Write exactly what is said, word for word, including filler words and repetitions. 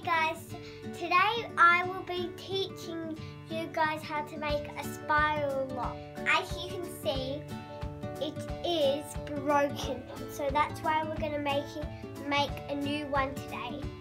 guys, today I will be teaching you guys how to make a spiral lock. As you can see, it is broken, so that's why we're going to make it, make a new one today.